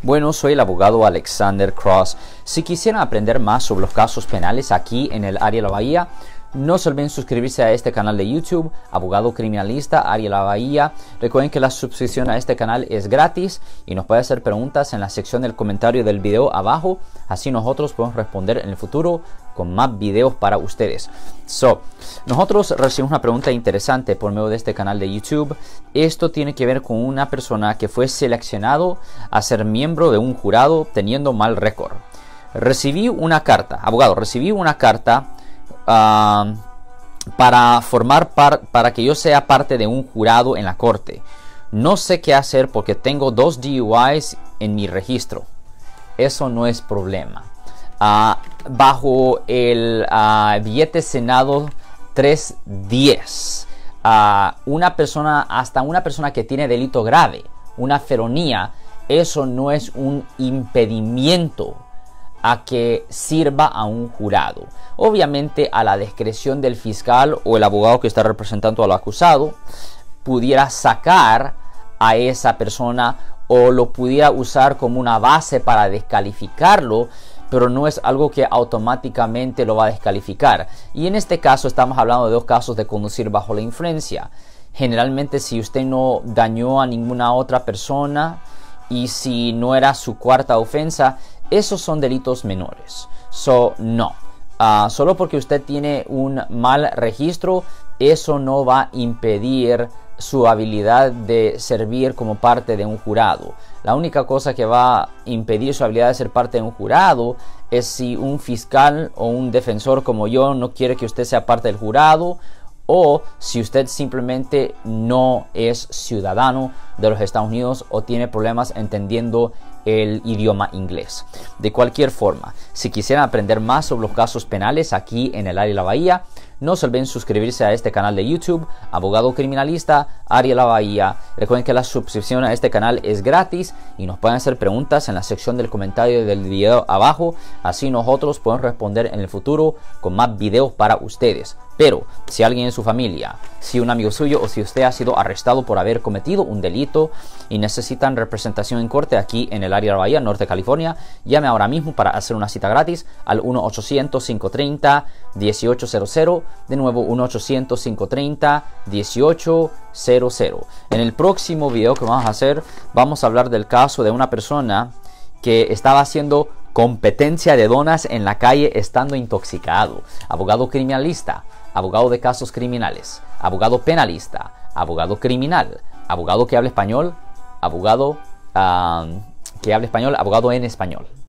Bueno, soy el abogado Alexander Cross. Si quisieran aprender más sobre los casos penales aquí en el área de la Bahía, no se olviden suscribirse a este canal de YouTube, Abogado Criminalista, Área de la Bahía. Recuerden que la suscripción a este canal es gratis y nos puede hacer preguntas en la sección del comentario del video abajo. Así nosotros podemos responder en el futuro con más videos para ustedes. Nosotros recibimos una pregunta interesante por medio de este canal de YouTube. Esto tiene que ver con una persona que fue seleccionado a ser miembro de un jurado teniendo mal récord. Recibí una carta, abogado, recibí una carta para que yo sea parte de un jurado en la corte. No sé qué hacer porque tengo 2 DUIs en mi registro. Eso no es problema. Bajo el billete Senado 310, hasta una persona que tiene delito grave, una felonía, eso no es un impedimento a que sirva a un jurado. Obviamente, a la discreción del fiscal o el abogado que está representando al acusado, pudiera sacar a esa persona o lo pudiera usar como una base para descalificarlo, pero no es algo que automáticamente lo va a descalificar. Y en este caso estamos hablando de 2 casos de conducir bajo la influencia. Generalmente, si usted no dañó a ninguna otra persona y si no era su 4ª ofensa, esos son delitos menores. No. Solo porque usted tiene un mal registro, eso no va a impedir su habilidad de servir como parte de un jurado. La única cosa que va a impedir su habilidad de ser parte de un jurado es si un fiscal o un defensor como yo no quiere que usted sea parte del jurado, o si usted simplemente no es ciudadano de los Estados Unidos o tiene problemas entendiendo el idioma inglés. De cualquier forma, si quisieran aprender más sobre los casos penales aquí en el área de la Bahía, no se olviden suscribirse a este canal de YouTube, Abogado Criminalista, Área de la Bahía. Recuerden que la suscripción a este canal es gratis y nos pueden hacer preguntas en la sección del comentario del video abajo. Así nosotros podemos responder en el futuro con más videos para ustedes. Pero si alguien en su familia, si un amigo suyo o si usted ha sido arrestado por haber cometido un delito y necesitan representación en corte aquí en el área de la Bahía, Norte de California, llame ahora mismo para hacer una cita gratis al 1-800-530-1800. De nuevo, 1-800-530-1800. En el próximo video que vamos a hacer, vamos a hablar del caso de una persona que estaba haciendo competencia de donas en la calle estando intoxicado. Abogado criminalista, abogado de casos criminales, abogado penalista, abogado criminal, abogado que habla español, abogado abogado en español.